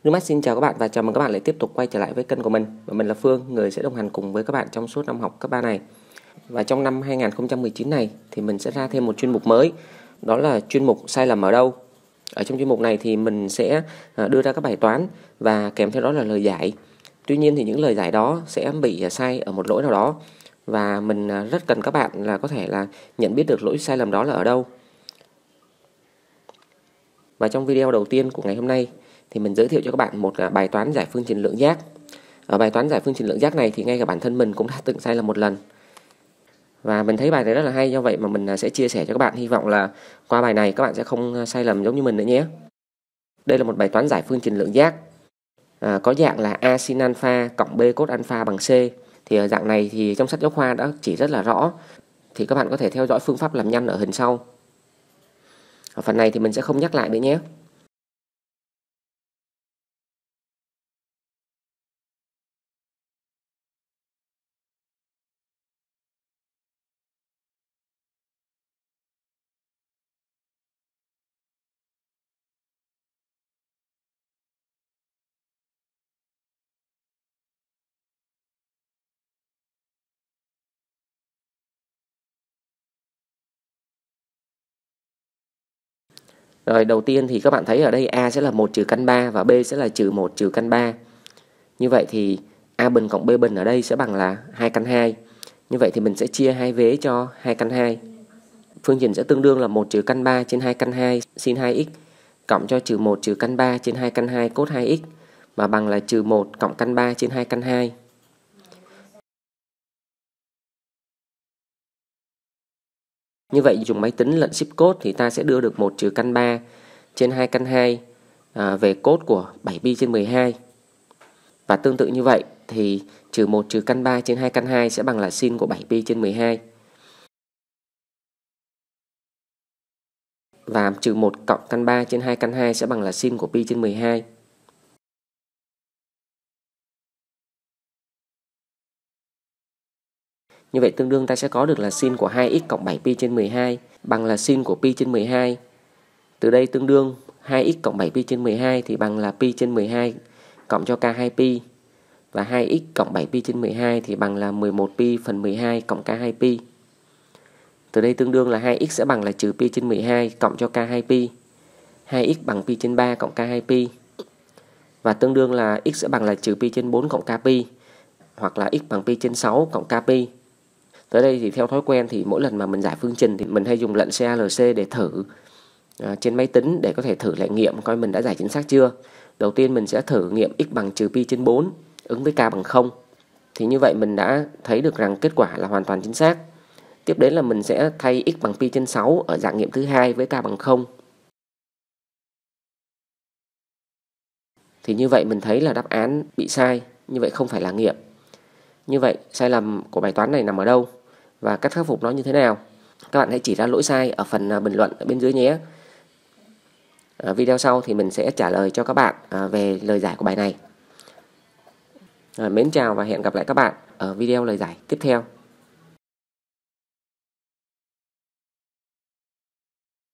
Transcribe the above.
Nước mắt xin chào các bạn và chào mừng các bạn lại tiếp tục quay trở lại với kênh của mình. Và mình là Phương, người sẽ đồng hành cùng với các bạn trong suốt năm học cấp 3 này. Và trong năm 2019 này thì mình sẽ ra thêm một chuyên mục mới, đó là chuyên mục sai lầm ở đâu. Ở trong chuyên mục này thì mình sẽ đưa ra các bài toán và kèm theo đó là lời giải. Tuy nhiên thì những lời giải đó sẽ bị sai ở một lỗi nào đó, và mình rất cần các bạn là có thể là nhận biết được lỗi sai lầm đó là ở đâu. Và trong video đầu tiên của ngày hôm nay thì mình giới thiệu cho các bạn một bài toán giải phương trình lượng giác. Ở bài toán giải phương trình lượng giác này thì ngay cả bản thân mình cũng đã từng sai lầm một lần. Và mình thấy bài này rất là hay, do vậy mà mình sẽ chia sẻ cho các bạn. Hy vọng là qua bài này các bạn sẽ không sai lầm giống như mình nữa nhé. Đây là một bài toán giải phương trình lượng giác. Có dạng là A sin alpha cộng B cos alpha bằng C. Thì ở dạng này thì trong sách giáo khoa đã chỉ rất là rõ. Thì các bạn có thể theo dõi phương pháp làm nhanh ở hình sau. Ở phần này thì mình sẽ không nhắc lại nữa nhé. Rồi đầu tiên thì các bạn thấy ở đây A sẽ là 1 trừ căn 3 và B sẽ là trừ 1 trừ căn 3. Như vậy thì A bình cộng B bình ở đây sẽ bằng là 2 căn 2. Như vậy thì mình sẽ chia hai vế cho 2 căn 2. Phương trình sẽ tương đương là 1 trừ căn 3 trên 2 căn 2 sin 2x cộng cho trừ 1 trừ căn 3 trên 2 căn 2 cos 2x và bằng là trừ 1 cộng căn 3 trên 2 căn 2. Như vậy dùng máy tính lẫn ship code thì ta sẽ đưa được 1 trừ căn 3 trên 2 căn 2 về cos của 7pi trên 12. Và tương tự như vậy thì trừ 1 trừ căn 3 trên 2 căn 2 sẽ bằng là sin của 7pi trên 12. Và trừ 1 cộng căn 3 trên 2 căn 2 sẽ bằng là sin của pi trên 12. Như vậy tương đương ta sẽ có được là sin của 2x cộng 7pi trên 12 bằng là sin của pi trên 12. Từ đây tương đương 2x cộng 7pi trên 12 thì bằng là pi trên 12 cộng cho k2pi. Và 2x cộng 7pi trên 12 thì bằng là 11pi phần 12 cộng k2pi. Từ đây tương đương là 2x sẽ bằng là trừ pi trên 12 cộng cho k2pi. 2x bằng pi trên 3 cộng k2pi. Và tương đương là x sẽ bằng là trừ pi trên 4 cộng kpi. Hoặc là x bằng pi trên 6 cộng kpi. Tới đây thì theo thói quen thì mỗi lần mà mình giải phương trình thì mình hay dùng lệnh CALC để thử trên máy tính để có thể thử lại nghiệm coi mình đã giải chính xác chưa. Đầu tiên mình sẽ thử nghiệm x bằng trừ pi trên 4 ứng với k bằng 0. Thì như vậy mình đã thấy được rằng kết quả là hoàn toàn chính xác. Tiếp đến là mình sẽ thay x bằng pi trên 6 ở dạng nghiệm thứ hai với k bằng 0. Thì như vậy mình thấy là đáp án bị sai, như vậy không phải là nghiệm. Như vậy sai lầm của bài toán này nằm ở đâu và cách khắc phục nó như thế nào? Các bạn hãy chỉ ra lỗi sai ở phần bình luận ở bên dưới nhé. Video sau thì mình sẽ trả lời cho các bạn về lời giải của bài này. Mến chào và hẹn gặp lại các bạn ở video lời giải tiếp theo.